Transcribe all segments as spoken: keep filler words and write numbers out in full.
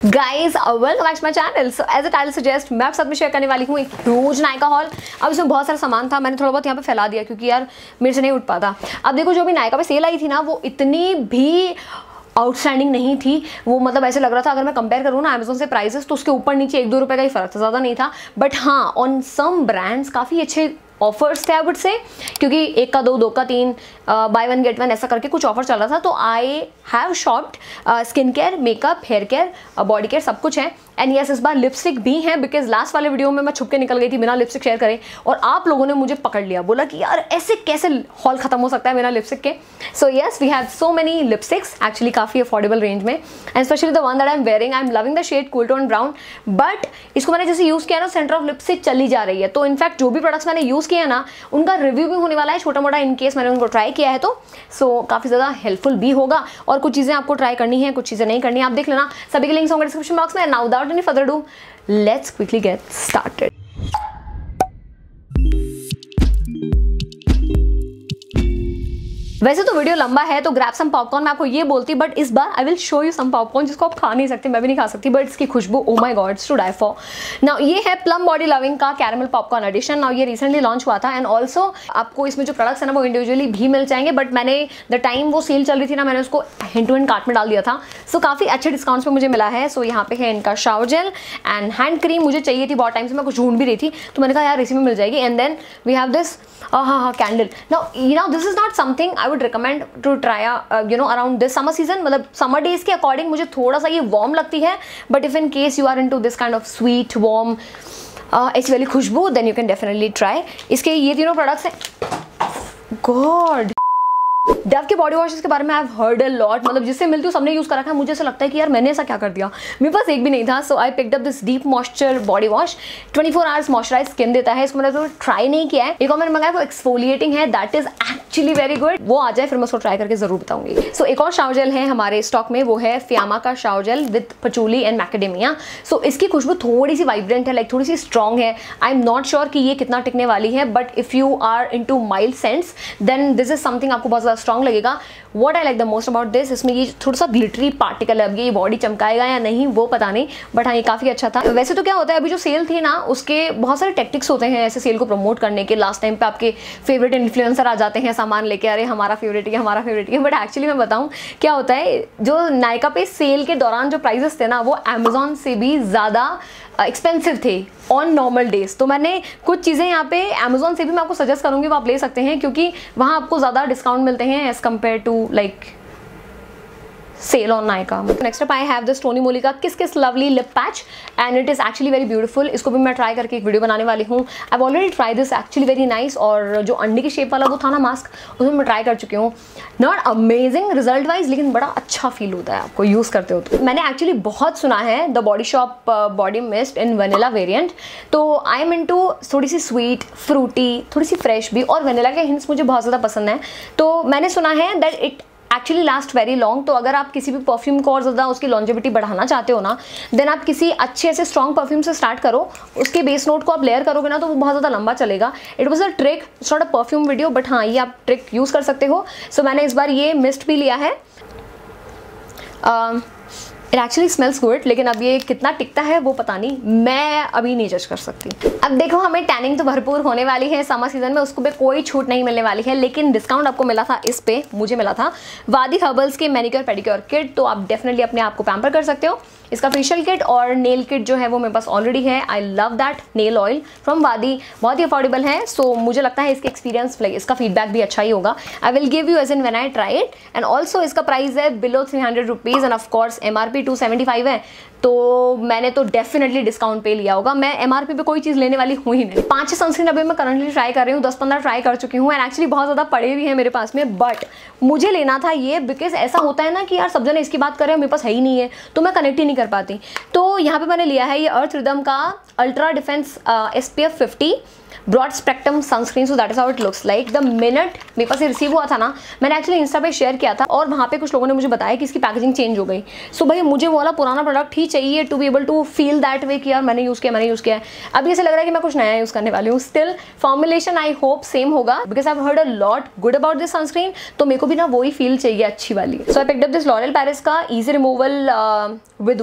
Guys welcome back to my channel. So as a title suggest मैं आपके साथ में शेयर करने वाली हूँ एक ह्यूज नायका हॉल। अब इसमें बहुत सारा सामान था, मैंने थोड़ा बहुत यहाँ पे फैला दिया क्योंकि यार मेरे से नहीं उठ पाता। अब देखो जो भी नायका पे सेल आई थी ना, वो इतनी भी आउटस्टैंडिंग नहीं थी। वो मतलब ऐसे लग रहा था अगर मैं कंपेयर करूँ ना अमेजोन से प्राइसेस, तो उसके ऊपर नीचे एक दो रुपए का ही फर्क था, ज़्यादा नहीं था। बट हाँ, ऑन सम ब्रांड्स काफ़ी अच्छे ऑफर्स थे आई वुड से, क्योंकि एक का दो, दो का तीन, बाय वन गेट वन ऐसा करके कुछ ऑफर चल रहा था। तो I have shopped skin care, makeup, hair care, body care, सब कुछ है। एंड यस, इस बार लिपस्टिक भी है, बिकॉज लास्ट वाले वीडियो में मैं छुप के निकल गई थी बिना लिपस्टिक शेयर करे, और आप लोगों ने मुझे पकड़ लिया, बोला कि यार ऐसे कैसे हॉल खत्म हो सकता है बिना लिपस्टिक के। So yes, we have so many lipsticks, actually काफ़ी अफोर्डेबल रेंज में, and specially the one that I am wearing, I am loving the shade cool tone brown. But इसको मैंने जैसे यूज़ किया ना, सेंटर ऑफ लिप से चली जा रही है। तो इनफैक्ट जो भी प्रोडक्ट्स मैंने यूज़ किए हैं ना, उनका रिव्यू भी होने वाला है छोटा मोटा, इन केस मैंने उनको ट्राई किया है तो। सो so, काफ़ी ज़्यादा हेल्पफुल भी होगा, और कुछ चीज़ें आपको ट्राई करनी है, कुछ चीज़ें नहीं करनी है, आप देख लेना। सभी के लिंक्स होंगे डिस्क्रिप्शन बॉक्स में। Now without any further do, let's quickly get started. वैसे तो वीडियो लंबा है तो ग्रैब सम पॉपकॉर्न मैं आपको ये बोलती, बट इस बार I will show you some popcorn जिसको आप खा नहीं सकते, मैं भी नहीं खा सकती, बट इसकी खुशबू oh my god, it's to die for. Now ये है प्लम बॉडी लविंग का कैरेमल पॉपकॉर्न एडिशन। नाउ ये रिसेंटली लॉन्च हुआ था, एंड ऑल्सो आपको इसमें जो प्रोडक्ट्स है ना वो इंडिविजुअली भी मिल जाएंगे, बट मैंने द टाइम वो सेल चल रही थी ना, मैंने उसको हैंड टू हैंड कार्ट में डाल दिया था। सो so, काफ़ी अच्छे डिस्काउंट्स पे मुझे मिला है। सो so, यहाँ पे है इनका shower gel and hand cream, मुझे चाहिए थी बहुत टाइम से, मैं कुछ ढूंढ भी रही थी, तो मैंने कहा यार इसी में मिल जाएगी। And then we have this हाँ हाँ candle. Now you know this is not something I would recommend to try you know around this summer season, मतलब समर डेज के अकॉर्डिंग मुझे थोड़ा सा ये वार्म लगती है, but if in case you are into this kind of sweet warm ऐसी वाली खुशबू, then you can definitely try. इसके ये तीनों प्रोडक्ट्स हैं। गॉड, डव के बॉडी वॉशेस के बारे में I have heard a lot, मतलब जिससे मिलती हूँ सबने यूज़ कर रखा है। मुझे ऐसा लगता है कि यार मैंने ऐसा क्या कर दिया, मेरे पास एक भी नहीं था। So I picked up this deep moisture body wash, twenty four hours moisturize skin देता है। इसको मैंने तो ट्राई नहीं किया है। एक और मैंने मंगाया वो एक्सफोलिएटिंग है, that is actually very good. वो आ जाए फिर मैं उसको ट्राई करके जरूर बताऊंगी। सो so, एक और शावर जेल है हमारे स्टॉक में, वो है फियामा का shower gel with patchouli and macadamia. So इसकी खुशबू थोड़ी सी वाइब्रेंट है, लाइक थोड़ी सी स्ट्रॉन्ग है। आई एम नॉट श्योर कि ये कितना टिकने वाली है, but if you are into mild scents then this is something आपको बहुत ज़्यादा स्ट्रॉन्ग लगेगा। What I like the most about this, इसमें ये थोड़ा सा ग्लिटरी पार्टिकल है, अब ये बॉडी चमकाएगा या नहीं वो पता नहीं, बट हाँ ये काफ़ी अच्छा था। वैसे तो क्या होता है, अभी जो सेल थी ना उसके बहुत सारे टेक्टिक्स होते हैं ऐसे सेल को प्रमोट करने के। लास्ट टाइम पे आपके फेवरेट इन्फ्लुएंसर आ जाते हैं सामान लेके, अरे हमारा फेवरेट है हमारा फेवरेट है। बट एक्चुअली मैं बताऊँ क्या होता है, जो नायका पे सेल के दौरान जो प्राइजेस थे ना, वो अमेजोन से भी ज़्यादा एक्सपेंसिव थे ऑन नॉर्मल डेज। तो मैंने कुछ चीज़ें यहाँ पे अमेजोन से भी मैं आपको सजेस्ट करूँगी, वो आप ले सकते हैं, क्योंकि वहाँ आपको ज़्यादा डिस्काउंट मिलते हैं as compare to like sale on Nykaa. Next up I have this Tony Moly का kiss kiss lovely lip patch, and it is actually very beautiful. इसको भी मैं ट्राई करके एक वीडियो बनाने वाली हूँ। I already try this, actually very nice. और जो अंडे की शेप वाला वो था ना मास्क, उसमें मैं ट्राई कर चुकी हूँ। नॉट अमेजिंग रिजल्ट वाइज, लेकिन बड़ा अच्छा फील होता है आपको यूज़ करते हो तो। मैंने एक्चुअली बहुत सुना है the body shop body mist in vanilla variant, तो आई एम इन टू थोड़ी सी स्वीट, फ्रूटी, थोड़ी सी फ्रेश भी, और वनीला के हिंट्स मुझे बहुत ज़्यादा पसंद है। तो मैंने सुना है that it actually last very long. तो अगर आप किसी भी परफ्यूम को और ज़्यादा उसकी लॉन्जेविटी बढ़ाना चाहते हो ना, देन आप किसी अच्छे से स्ट्रॉन्ग परफ्यूम से स्टार्ट करो, उसके बेस नोट को आप लेयर करोगे ना तो वो बहुत ज़्यादा लंबा चलेगा। It was a trick, it's not a perfume video, but हाँ ये आप ट्रिक यूज़ कर सकते हो। सो so, मैंने इस बार ये मिस्ट भी लिया है। इट एक्चुअली स्मेल्स गुड, लेकिन अब ये कितना टिकता है वो पता नहीं, मैं अभी नहीं जज कर सकती। अब देखो, हमें टैनिंग तो भरपूर होने वाली है समर सीजन में, उसको पे कोई छूट नहीं मिलने वाली है, लेकिन डिस्काउंट आपको मिला था इस पे, मुझे मिला था वादी हर्बल्स के मैनिक्योर पेडिक्योर किट। तो आप डेफिनेटली अपने आप को पैम्पर कर सकते हो। इसका फेशियल किट और नेल किट जो है वो मेरे पास ऑलरेडी है। I love that nail oil from Vaadi, बहुत ही अफोर्डेबल है। सो so, मुझे लगता है इसके एक्सपीरियंस लाइक इसका फीडबैक भी अच्छा ही होगा। I will give you as in when I try it. And also इसका प्राइस है below three hundred rupees, and of course M R P two seventy five है, तो मैंने तो डेफिनेटली डिस्काउंट पे लिया होगा। मैं एमआरपी पे कोई चीज़ लेने वाली हूँ ही नहीं। पाँच छः सनस्क्रीन अभी मैं करंटली ट्राई कर रही हूँ, दस पंद्रह ट्राई कर चुकी हूँ, एंड एक्चुअली बहुत ज़्यादा पड़े भी हैं मेरे पास में, बट मुझे लेना था ये, बिकॉज ऐसा होता है ना कि यार सब जने इसकी बात कर रहे हैं, मेरे पास है ही नहीं है, तो मैं कनेक्ट ही नहीं कर पाती। तो यहाँ पे मैंने लिया है ये अर्थ रिदम का ultra defence S P F fifty broad spectrum sunscreen. So that is how it looks like. The minute मेरे पास ये रिसीव हुआ था ना, मैंने एक्चुअली इंस्टा पे शेयर किया था, और वहाँ पे कुछ लोगों ने मुझे बताया कि इसकी पैकेजिंग चेंज हो गई। सो so, भाई मुझे वो वाला पुराना प्रोडक्ट ही चाहिए to be able to feel that way कि यार मैंने यूज़ किया मैंने यूज़ किया है। अभी ऐसे लग रहा है कि मैं कुछ नया यूज़ करने वाली हूँ। Still formulation I hope same होगा, because I have heard a lot good about this sunscreen, तो मेरे को भी ना वही फील चाहिए अच्छी वाली। So I picked up this L'Oreal Paris का easy removal with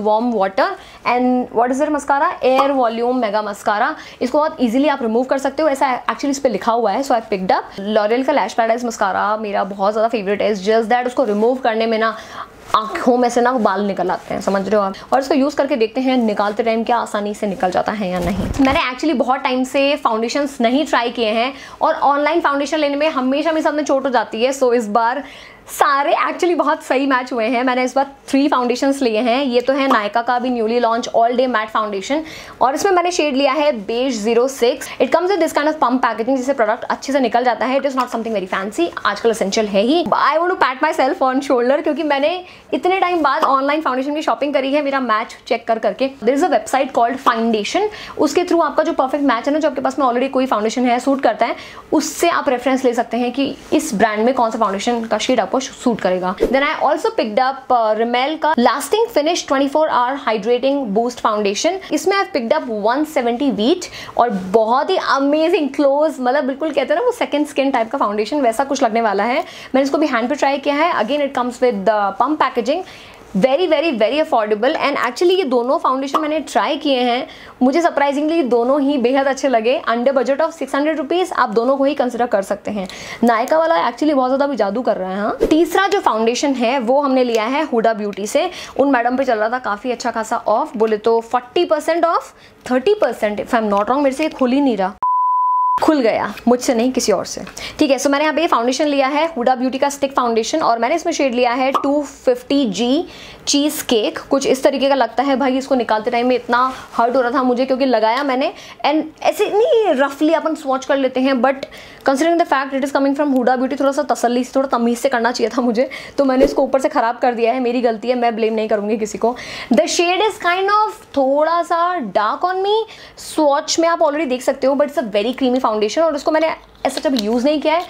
warm water and what is it mascara, air volume mega mascara. इसको बहुत इजीली आप रिमूव कर सकते हो, ऐसा एक्चुअली इस पे लिखा हुआ है। So I picked up L'Oreal का लैश पैराडाइज मस्कारा, मेरा बहुत ज़्यादा फेवरेट है। जस्ट दैट उसको रिमूव करने में ना आँखों में से ना बाल निकल आते हैं, समझ रहे हो आप। और इसको यूज़ करके देखते हैं निकालते टाइम क्या आसानी से निकल जाता है या नहीं। मैंने एक्चुअली बहुत टाइम से फाउंडेशंस नहीं ट्राई किए हैं और ऑनलाइन फाउंडेशन लेने में हमेशा मेरे साथ में चोट हो जाती है। सो इस बार सारे एक्चुअली बहुत सही मैच हुए हैं। मैंने इस बार थ्री फाउंडेशंस लिए हैं। ये तो है नायका का भी newly launch all day matte foundation और इसमें मैंने शेड लिया है beige zero six. It comes with this kind of pump packaging जिससे प्रोडक्ट अच्छे से निकल जाता है। It is not something very fancy, आजकल एसेंशियल है ही। I want to pat myself on shoulder क्योंकि मैंने इतने टाइम बाद ऑनलाइन फाउंडेशन की शॉपिंग करी है मेरा मैच चेक कर करके। There is a website called foundation, उसके थ्रू आपका जो परफेक्ट मैच है ना, जो आपके पास में ऑलरेडी कोई फाउंडेशन है सूट करता है, उससे आप रेफरेंस ले सकते हैं कि इस ब्रांड में कौन सा फाउंडेशन का शेड आपको सूट करेगा। Then I also picked up uh, Rimmel का Lasting Finish twenty four hour Hydrating Boost Foundation। इसमें I've picked up one seventy wheat और बहुत ही अमेजिंग क्लोज, मतलब बिल्कुल कहते हैं ना वो सेकंड स्किन टाइप का फाउंडेशन, वैसा कुछ लगने वाला है। मैंने इसको भी हैंड पे ट्राई किया है। Again it comes with pump packaging, very very very affordable. And actually ये दोनों फाउंडेशन मैंने ट्राई किए हैं, मुझे सरप्राइजिंगली दोनों ही बेहद अच्छे लगे। Under budget of six hundred rupees आप दोनों को ही कंसिडर कर सकते हैं। नायका वाला एक्चुअली बहुत ज़्यादा भी जादू कर रहा है। हाँ, तीसरा जो फाउंडेशन है वो हमने लिया है हुडा ब्यूटी से। उन मैडम पे चल रहा था काफ़ी अच्छा खासा ऑफ, बोले तो forty percent off, thirty percent if I am not wrong. मेरे से ये खुल ही नहीं रहा, खुल गया मुझसे नहीं किसी और से। ठीक है, सो मैंने यहाँ पे फाउंडेशन लिया है हुडा ब्यूटी का स्टिक फाउंडेशन और मैंने इसमें शेड लिया है to fifty ji cheese cake. कुछ इस तरीके का लगता है भाई। इसको निकालते टाइम में इतना हर्ट हो रहा था मुझे क्योंकि लगाया मैंने एंड ऐसे नहीं रफली अपन स्वॉच कर लेते हैं, but considering the fact it is coming from Huda Beauty, थोड़ा सा तसल्ली से, थोड़ा तमीज से करना चाहिए था मुझे, तो मैंने इसको ऊपर से खराब कर दिया है। मेरी गलती है, मैं ब्लेम नहीं करूंगी किसी को। The shade is kind of थोड़ा सा डार्क ऑन मी, स्वॉच में आप ऑलरेडी देख सकते हो, but it's a very creamy foundation और इसको मैंने ऐसा जब यूज नहीं किया है।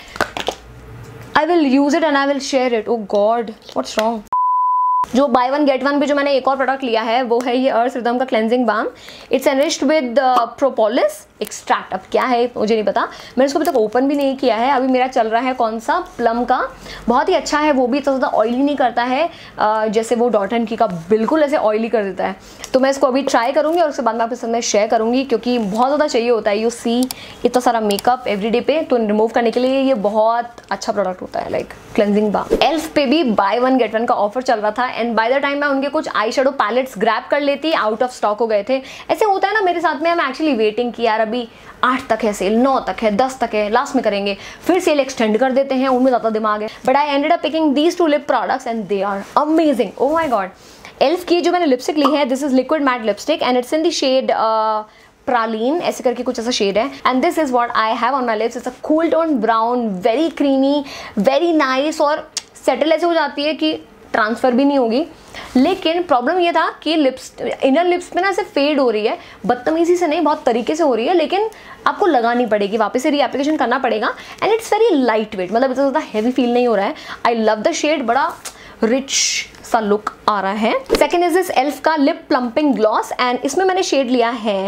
I will use it and I will share it. Oh God what's wrong. जो बाय वन गेट वन पे जो मैंने एक और प्रोडक्ट लिया है वो है ये अर्थ रिदम का cleansing balm. It's enriched with propolis extract. अब क्या है मुझे नहीं पता, मैंने इसको अभी तक ओपन भी नहीं किया है। अभी मेरा चल रहा है कौन सा, प्लम का, बहुत ही अच्छा है। वो भी इतना ज़्यादा ऑयली नहीं करता है जैसे वो डॉट एंड की का बिल्कुल ऐसे ऑयली कर देता है। तो मैं इसको अभी ट्राई करूँगी और उसके बाद मैं आपके साथ में शेयर करूँगी क्योंकि बहुत ज़्यादा चाहिए होता है। यू सी इतना सारा मेकअप एवरीडे पे, तो रिमूव करने के लिए ये बहुत अच्छा प्रोडक्ट होता है लाइक क्लेंजिंग बाम। एल्फ पे भी बाय वन गेट वन का ऑफर चल रहा था एंड बाय द टाइम मैं उनके कुछ आई शेडो पैलेट्स ग्रैब कर लेती, आउट ऑफ स्टॉक हो गए थे। ऐसे होता है ना मेरे साथ में, हम एक्चुअली वेटिंग की यार अभी आठ तक है सेल, नौ तक है, दस तक है, लास्ट में करेंगे, फिर सेल एक्सटेंड कर देते हैं, उनमें ज़्यादा दिमाग है। But I ended up picking these two lip products and they are amazing. Oh my God. Elf की जो मैंने लिपस्टिक ली है, this is liquid matte lipstick and it's in the shade praline, ऐसे करके कुछ ऐसा शेड है and this is what I have on my lips. It's a cool tone brown, very creamy, very nice और settle ऐसे हो जाती है कि ट्रांसफ़र भी नहीं होगी। लेकिन प्रॉब्लम ये था कि लिप्स, इनर लिप्स पे ना ऐसे फेड हो रही है, बदतमीजी से नहीं बहुत तरीके से हो रही है, लेकिन आपको लगानी पड़ेगी, वापस से रीएप्लीकेशन करना पड़ेगा and it's very light weight, मतलब इतना ज़्यादा हैवी फील नहीं हो रहा है। आई लव द शेड, बड़ा रिच सा लुक आ रहा है। सेकेंड इज दिस एल्फ का लिप प्लम्पिंग ग्लॉस एंड इसमें मैंने शेड लिया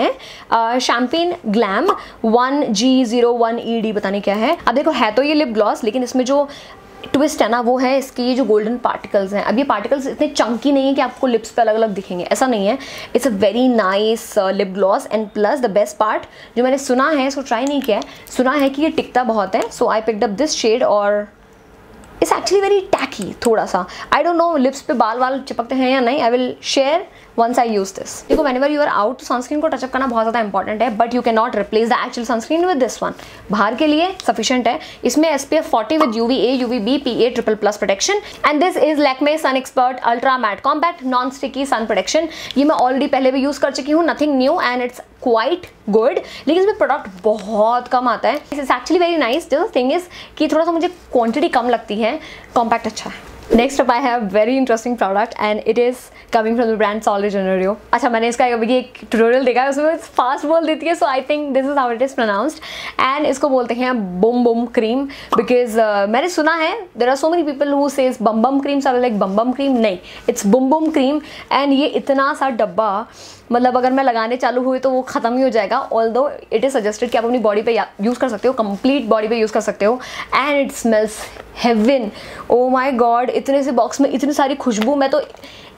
है champagne glam one G zero one E D, पता नहीं क्या है। अब देखो है तो ये लिप ग्लॉस, लेकिन इसमें जो ट्विस्ट है ना वो है इसके ये जो गोल्डन पार्टिकल्स हैं। अब ये पार्टिकल्स इतने चंकी नहीं है कि आपको लिप्स पे अलग अलग दिखेंगे, ऐसा नहीं है। It's a very nice lip gloss and plus the best part जो मैंने सुना है, इसको ट्राई नहीं किया है, सुना है कि ये टिकता बहुत है। So I picked up this shade और इट्स एक्चुअली वेरी टैकी थोड़ा सा। आई डोंट नो लिप्स पे बाल वाल चिपकते हैं या नहीं, I will share once I use this. देखो व्हेनेवर यू आर आउट तो सनस्क्रीन को टचअप करना बहुत ज़्यादा इंपॉर्टेंट है, but you can not replace the actual sunscreen with this one. बाहर के लिए सफिशिएंट है। इसमें S P F forty with U V A, U V B, P A triple plus protection and this is Lakme sun expert ultra matte compact non sticky sun protection. ये मैं already पहले भी use कर चुकी हूँ, nothing new and it's quite good, लेकिन इसमें product बहुत कम आता है। It's actually very nice. Just thing is कि थोड़ा सा मुझे क्वांटिटी कम लगती है, कॉम्पैक्ट अच्छा है। Next up I have very interesting product and it is coming from the brand Sol de Janeiro. अच्छा मैंने इसका अभी एक ट्यूटोरियल देखा है, उसमें फास्ट बोल देती है, so I think this is how it is pronounced एंड इसको बोलते हैं Bum bum cream because uh, मैंने सुना है there are so many people who says bum bum cream, so like bum bum cream, नहीं it's bum bum cream and ये इतना सा डब्बा, मतलब अगर मैं लगाने चालू हुई तो वो ख़त्म ही हो जाएगा। ऑल्दो इट इज़ सजेस्टेड कि आप अपनी बॉडी पे यूज़ कर सकते हो, कंप्लीट बॉडी पे यूज़ कर सकते हो and it smells heaven. Oh my God, इतने से बॉक्स में इतनी सारी खुशबू, मैं तो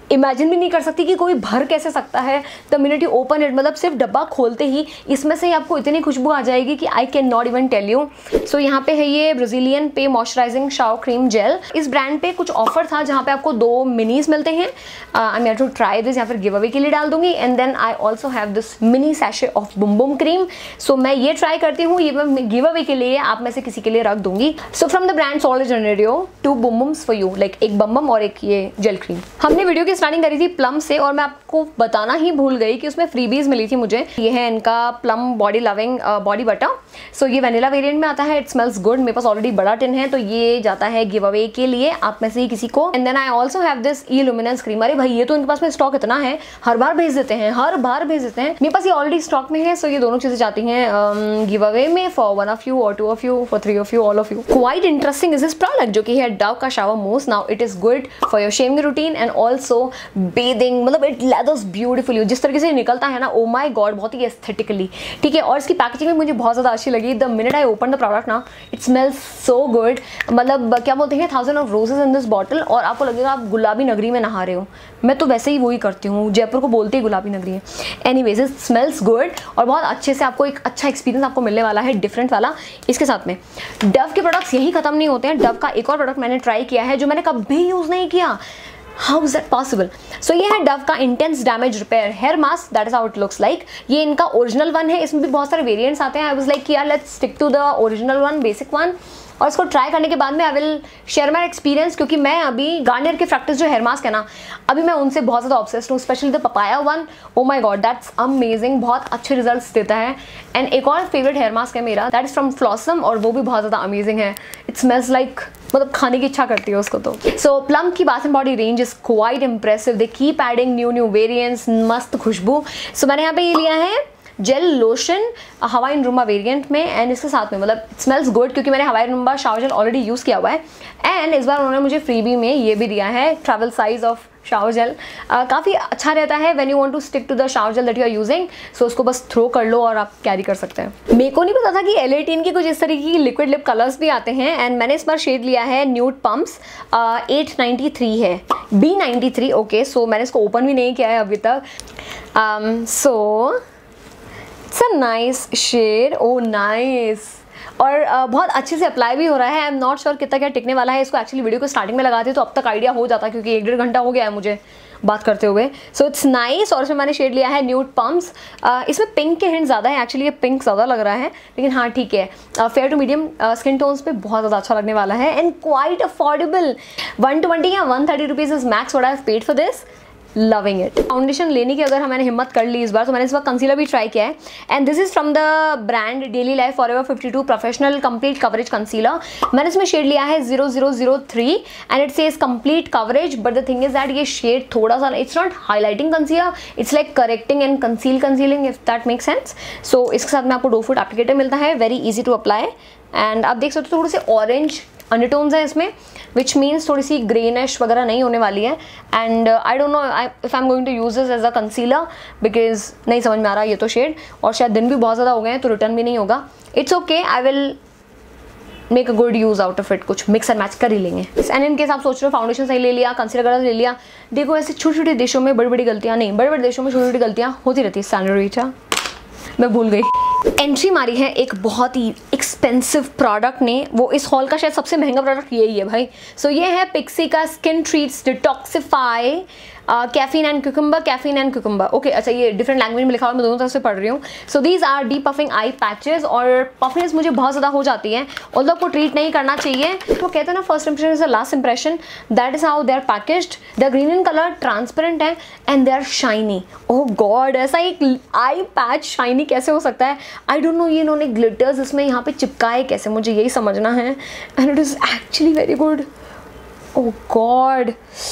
इमेजिन भी नहीं कर सकती कि कोई भर कैसे सकता है the minute you open it. मतलब सिर्फ डब्बा खोलते ही इसमें से आपको इतनी खुशबू आ जाएगी कि I can not even tell you. So यहाँ पे है ये ब्राजीलियन पे मॉइस्चराइजिंग शावर क्रीम जेल। इस ब्रांड पे कुछ ऑफर था जहाँ पे आपको दो मिनीज मिलते हैं। I am to try this, या फिर गिव अवे के लिए डाल दूंगी। And then I also have this mini sachet of bum bum cream. सो मैं ये ट्राई करती हूँ, ये मैं गिव अवे के लिए आप में से किसी के लिए रख दूंगी। So from the brand Sol de Janeiro to bum bums for you, like एक बम बम और एक ये जेल क्रीम। हमने वीडियो की स्टार्टिंग करी थी प्लम से और मैं आपको बताना ही भूल गई कि उसमें फ्रीबीज मिली थी मुझे। ये है इनका Plum body loving body butter. So ये वैनिला वेरिएंट में आता है। It smells good. मेरे पास ऑलरेडी बड़ा टिन है तो ये जाता है गिव अवे के लिए आप में से ही किसी को। And then I also have this E luminance cream. अरे भाई ये तो इनके पास में स्टॉक इतना है, हर बार भेज देते हैं, हर बार भेज देते हैं। मेरे पास ये ऑलरेडी स्टॉक में है। सो ये दोनों चीजें जाती हैं गिव अवे में फॉर वन ऑफ यू और two of you, for three of you, all of you. Quite interesting is this product जो कि है डव का shower mousse. Now it is good for your shaving routine and also bathing. मतलब it lathers beautifully. जिस तरीके से निकलता है ना, ओ माई गॉड, बहुत ही एस्थेटिकली ठीक है। और इसकी पैकेजिंग भी मुझे बहुत ज़्यादा अच्छी लगी। The minute I open the product ना, इट स्मेल्स सो गुड। मतलब क्या बोलते हैं, thousand of roses in this bottle, और आपको लगेगा आप गुलाबी नगरी में नहा रहे हो। मैं तो वैसे ही वही करती हूँ, जयपुर को बोलते ही गुलाबी नगरी है। एनीवेज इट स्मेल्स गुड और बहुत अच्छे से आपको एक अच्छा एक्सपीरियंस आपको मिलने वाला है, डिफरेंट वाला। इसके साथ में डव के प्रोडक्ट्स यही खत्म नहीं होते हैं। डव का एक और प्रोडक्ट मैंने ट्राई किया है जो मैंने कभी यूज़ नहीं किया। How is that possible? So ये है डव का intense damage repair hair mask. That is how it looks like. ये इनका ओरिजिनल वन है। इसमें भी बहुत सारे वेरिएंट्स आते हैं। आई वाज लाइक यार let's stick to the original one, basic one. और इसको ट्राई करने के बाद में I will share my experience, क्योंकि मैं अभी गार्नियर के फ्रैक्टिस जो हेयर मास्क है ना, अभी मैं उनसे बहुत ज़्यादा ऑब्सेस्ड हूँ। Specially the papaya one, oh my God that's amazing, बहुत अच्छे रिजल्ट्स देता है। एंड एक और फेवरेट हेयर मास्क है मेरा, दैट इज फ्रॉम फ्लॉसम, और वो भी बहुत ज़्यादा अमेजिंग है। इट स्मेल्स लाइक, मतलब खाने की इच्छा करती है उसको। तो सो प्लम की bath and body range is quite impressive. They keep adding new new variants, मस्त खुशबू। सो मैंने यहाँ पे ये लिया है gel lotion Hawaii rumba variant में, एंड इसके साथ में मतलब इट स्मेल्स गुड क्योंकि मैंने Hawaii rumba shower gel already use किया हुआ है। एंड इस बार उन्होंने मुझे फ्रीबी में ये भी दिया है, travel size of shower gel. काफ़ी अच्छा रहता है when you want to stick to the shower gel that you are using. So उसको बस थ्रो कर लो और आप कैरी कर सकते हैं। मेरे को नहीं पता था कि एल एटीन के कुछ इस तरीके की लिक्विड लिप कलर्स भी आते हैं। एंड मैंने इस बार शेड लिया है nude pumps, eight ninety three है, B ninety three. Okay, so मैंने इसको ओपन भी नहीं किया है अभी तक। So it's a nice shade, oh nice. और uh, बहुत अच्छे से अप्लाई भी हो रहा है। आई एम नॉट श्योर कितना क्या टिकने वाला है। इसको एक्चुअली वीडियो को स्टार्टिंग में लगाते तो अब तक आइडिया हो जाता, क्योंकि एक डेढ़ घंटा हो गया है मुझे बात करते हुए। So it's nice. और इसमें मैंने शेड लिया है न्यूड पम्प्स। uh, इसमें पिंक के हिंट ज़्यादा है, एक्चुअली ये पिंक ज़्यादा लग रहा है, लेकिन हाँ ठीक है, fair to medium skin tones पे बहुत ज़्यादा अच्छा लगने वाला है। And quite affordable, one twenty या one thirty rupees is max what I have paid for this. Loving it. Foundation लेने की अगर मैंने हिम्मत कर ली इस बार, तो मैंने इस बार कंसीलर भी ट्राई किया है। And this is from the brand Daily Life Forever fifty two professional complete coverage concealer. मैंने इसमें शेड लिया है zero zero zero three and it says complete coverage. But the thing is that ये shade थोड़ा सा, it's not highlighting concealer, it's like correcting and conceal concealing, if that make sense. So इसके साथ में आपको doe foot applicator मिलता है, very easy to apply. And आप देख सकते हो थोड़े से ऑरेंज अंडरटोन्स हैं इसमें, विच मीन्स थोड़ी सी ग्रेनिश वगैरह नहीं होने वाली है। And I don't know if I am going to use this as a concealer, because नहीं समझ में आ रहा ये तो शेड, और शायद दिन भी बहुत ज़्यादा हो गए हैं तो रिटर्न भी नहीं होगा। It's okay, I will make a good use out of it, कुछ मिक्स एंड मैच कर ही लेंगे। एंड इन केस आप सोच रहे हो फाउंडेशन सही ले लिया, कंसीलर वगैरह ले लिया, देखो ऐसे छोटी छोटी देशों में बड़ी बड़ी गलतियाँ नहीं, बड़े बड़े देशों में छोटी छोटी गलतियाँ होती रहती है। सैंडविचा मैं भूल गई। एंट्री मारी है एक बहुत ही एक्सपेंसिव प्रोडक्ट ने, वो इस हॉल का शायद सबसे महंगा प्रोडक्ट यही है भाई। सो so, ये है पिक्सी का skin treats detoxify caffeine and cucumber, caffeine and cucumber. Okay, अच्छा ये डिफरेंट लैंग्वेज में लिखा हुआ, मैं दोनों तरफ से पढ़ रही हूँ। So these are depuffing eye patches, और पफिनेस मुझे बहुत ज़्यादा हो जाती है, ऑल्दो आपको ट्रीट नहीं करना चाहिए। तो कहते हैं ना first impression is the last impression, that is how they are packaged. They are green in colour, transparent है and they are shiny. Oh God, ऐसा एक आई पैच शाइनी कैसे हो सकता है? आई डोंट नो, ये इन्होंने ग्लिटर्स इसमें यहाँ पे चिपकाए कैसे, मुझे यही समझना है। And it is actually very good. Oh God,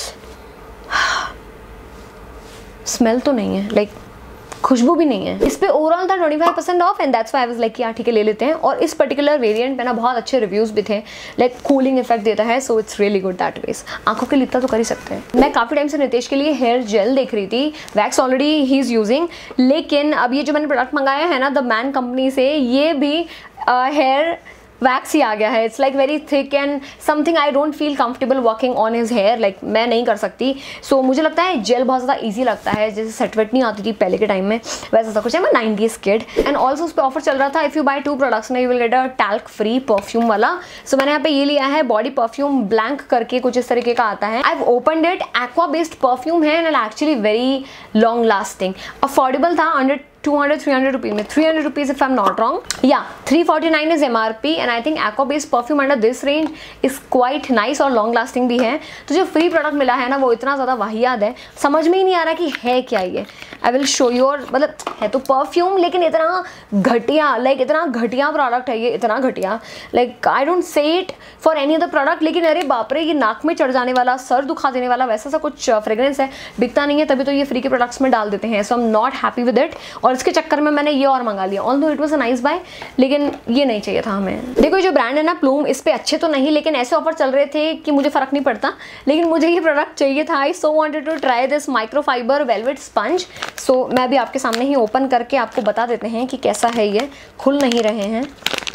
smell तो नहीं है, लाइक खुशबू भी नहीं है। इस पे ओवरऑल था twenty five percent off, and that's why I was like यार ठीक है ले लेते हैं। और इस पर्टिकुलर वेरिएंट पे ना बहुत अच्छे रिव्यूज भी थे, लाइक कूलिंग इफेक्ट देता है, so it's really good that ways. आंखों के लिए इतना तो कर ही सकते हैं। मैं काफ़ी टाइम से नितेश के लिए हेयर जेल देख रही थी, वैक्स ऑलरेडी ही इज़ यूजिंग, लेकिन अब ये जो मैंने प्रोडक्ट मंगाया है ना द मैन कंपनी से, ये भी हेयर वैक्स ही आ गया है. It's like very thick and something I don't feel comfortable working on his hair. Like मैं नहीं कर सकती. सो so, मुझे लगता है जेल बहुत ज़्यादा ईजी लगता है, जैसे सेटवेट नहीं आती थी पहले के टाइम में वैसा सा कुछ है. मैं नाइंटीज़ किड. एंड ऑल्सो उस पर ऑफर चल रहा था, if you buy two products ना you will get a talc free perfume वाला. सो so, मैंने यहाँ पे ये लिया है बॉडी परफ्यूम ब्लैंक करके कुछ इस तरीके का आता है. I have opened it. Aqua based perfume है and actually very long lasting. Affordable था, under two hundred three hundred rupees में, three hundred rupees if I'm not wrong. Yeah, three forty-nine is M R P and I think aqua based perfume under this range is quite nice और long lasting भी है. तो जो free product मिला है ना वो इतना ज़्यादा वाहियात है, समझ में ही नहीं आ रहा कि है क्या ये. I will show you. और मतलब है तो परफ्यूम लेकिन इतना घटिया, लाइक इतना घटिया प्रोडक्ट है ये, इतना घटिया. Like I don't say it for any other product, लेकिन अरे बाप रे ये नाक में चढ़ जाने वाला, सर दुखा देने वाला वैसा सा कुछ फ्रेग्रेंस है. बिकता नहीं है तभी तो ये फ्री के प्रोडक्ट्स में डाल देते हैं. So I am not happy with it और इसके चक्कर में मैंने ये और मंगा लिया. Although it was a nice buy, लेकिन ये नहीं चाहिए था हमें. देखो जो ब्रांड है ना प्लूम, इस पे अच्छे तो नहीं लेकिन ऐसे ऑफर चल रहे थे कि मुझे फर्क नहीं पड़ता, लेकिन मुझे ये प्रोडक्ट चाहिए था. I so wanted to try this microfibre velvet sponge. So मैं भी आपके सामने ही ओपन करके आपको बता देते हैं कि कैसा है ये. खुल नहीं रहे हैं.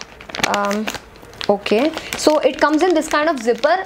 Okay, so it comes in this kind of zipper.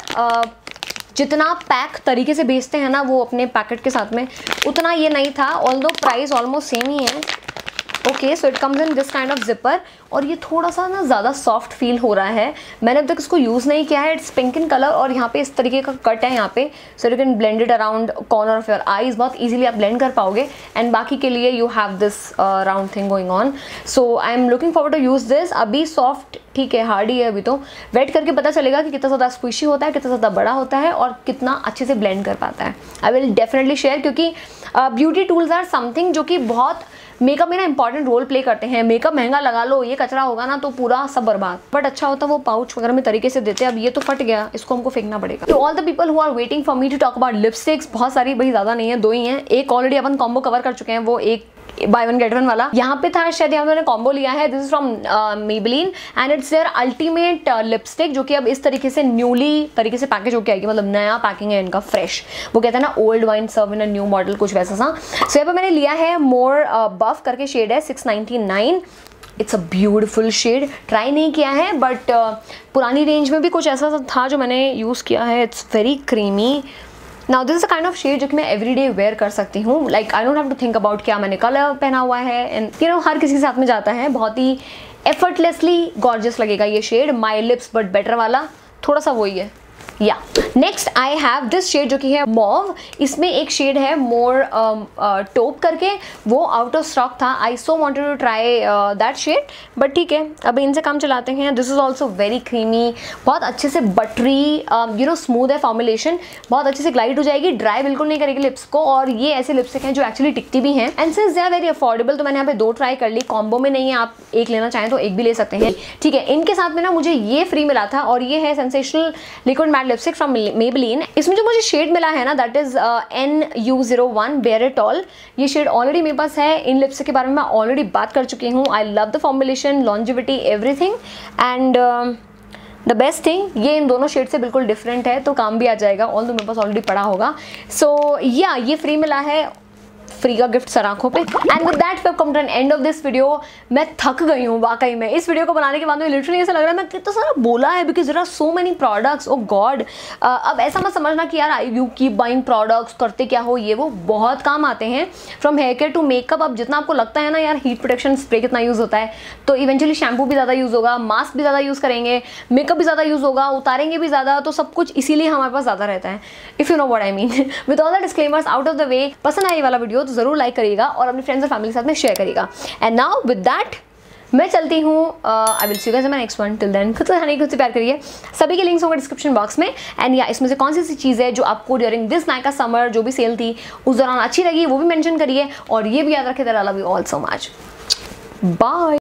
जितना पैक तरीके से बेचते हैं ना वो अपने पैकेट के साथ में, उतना ये नहीं था. ऑल्दो प्राइस ऑलमोस्ट सेम ही है. Okay, so it comes in this kind of zipper और ये थोड़ा सा ना ज़्यादा सॉफ्ट फील हो रहा है. मैंने अब तक इसको यूज़ नहीं किया है. इट्स पिंक इन कलर और यहाँ पे इस तरीके का कट है यहाँ पे. So you can blend it around corner of your eyes. बहुत इजीली आप ब्लेंड कर पाओगे. एंड बाकी के लिए you have this round thing going on. So I am looking forward to use this. अभी सॉफ्ट ठीक है, हार्ड ही है अभी, तो वेट करके पता चलेगा कि कितना ज़्यादा स्क्विशी होता है, कितना ज़्यादा बड़ा होता है और कितना अच्छे से ब्लेंड कर पाता है. आई विल डेफिनेटली शेयर, क्योंकि ब्यूटी टूल्स आर समथिंग जो कि बहुत मेकअप में ना इंपॉर्टेंट रोल प्ले करते हैं. मेकअप महंगा लगा लो, ये कचरा होगा ना तो पूरा सब बर्बाद. बट अच्छा होता वो पाउच वगैरह में तरीके से देते हैं. अब ये तो फट गया, इसको हमको फेंकना पड़ेगा. तो all the people who are waiting for me to talk about lipsticks, बहुत सारी, भाई ज़्यादा नहीं है, दो ही हैं. एक ऑलरेडी अपन कॉम्बो कवर कर चुके हैं, वो एक बाय वन गेट वन वाला यहाँ पे था, शायद यहाँ मैंने कॉम्बो लिया है. This is from Maybelline and it's their ultimate lipstick, जो कि अब इस तरीके से न्यूली तरीके से पैकेज होके आएगी. मतलब नया पैकिंग है इनका, फ्रेश. वो कहते हैं ना old wine serve in a new model, कुछ वैसा सा. सो यहाँ पे मैंने लिया है मोर बफ करके शेड है, six ninety nine. It's a beautiful shade. Try नहीं किया है बट uh, पुरानी रेंज में भी कुछ ऐसा था जो मैंने यूज़ किया है. It's very creamy. Now this is a kind of shade जो कि मैं एवरीडे वेयर कर सकती हूँ. Like I don't have to think about क्या मैंने कलर पहना हुआ है. एंड यू नो हर किसी के साथ में जाता है. बहुत ही एफर्टलेसली गॉर्जियस लगेगा ये shade. My lips but better वाला, थोड़ा सा वही है. या next I have this shade जो कि है मॉव. इसमें एक शेड है मोर टोप करके, वो आउट ऑफ स्टॉक था. I so wanted to try that shade, but ठीक है अब इनसे काम चलाते हैं. This is also very creamy, बहुत अच्छे से बटरी, यू नो स्मूथ है फॉर्मुलेशन, बहुत अच्छे से ग्लाइड हो जाएगी, ड्राई बिल्कुल नहीं करेगी लिप्स को. और ये ऐसे लिपस्टिक हैं जो एक्चुअली टिकती भी हैं. And since they are very affordable, तो मैंने यहाँ पे दो ट्राई कर ली. कॉम्बो में नहीं है, आप एक लेना चाहें तो एक भी ले सकते हैं. ठीक है, इनके साथ में ना मुझे ये फ्री मिला था और ये है sensational liquid matte lipstick from Maybelline. इसमें जो मुझे शेड मिला है ना that is N U zero one bare it all. ये शेड ऑलरेडी मेरे पास है. इन लिपस्टिक के बारे में मैं ऑलरेडी बात कर चुकी हूँ. I love the formulation, longevity, everything. And the best thing, ये इन दोनों शेड से बिल्कुल डिफरेंट है, तो काम भी आ जाएगा. ऑल दो मेरे पास ऑलरेडी पड़ा होगा. सो या ये फ्री मिला है, फ्री का गिफ्ट सर आंखों पे. And with that we have come to an end of this video. मैं थक गई हूँ वाकई में. इस वीडियो को बनाने के बाद में लिटरली ऐसा लग रहा है मैं कितना सारा बोला है, because there are so many products. Oh God, अब ऐसा मत समझना कि यार I you keep buying products, करते क्या हो, ये वो बहुत काम आते हैं. From hair care to makeup. अब जितना आपको लगता है ना यार हीट प्रोटेक्शन स्प्रे कितना यूज़ होता है, तो इवेंचुअली शैम्पू भी ज़्यादा यूज़ होगा, मास्क भी ज़्यादा यूज़ करेंगे, मेकअप भी ज़्यादा यूज़ होगा, उतारेंगे भी ज़्यादा, तो सब कुछ इसीलिए हमारे पास ज़्यादा रहता है. If you know what I mean. With all the disclaimers out of the way, पसंद आया ये वाला वीडियो तो ज़रूर लाइक करिएगा और अपने फ्रेंड्स और फैमिली के साथ में शेयर करिएगा. एंड नाउ विद दैट मैं चलती हूँ. I will see you guys in my next one. Till then खुद से खाने खुद से प्यार करिए. सभी के लिंक्स होंगे डिस्क्रिप्शन बॉक्स में. एंड या इसमें से कौन सी सी चीज़ है जो आपको ड्यूरिंग दिस नाइका समर जो भी सेल थी उस दौरान अच्छी लगी वो भी मेंशन करिए. और ये भी याद रखें that I love you all so much. Bye.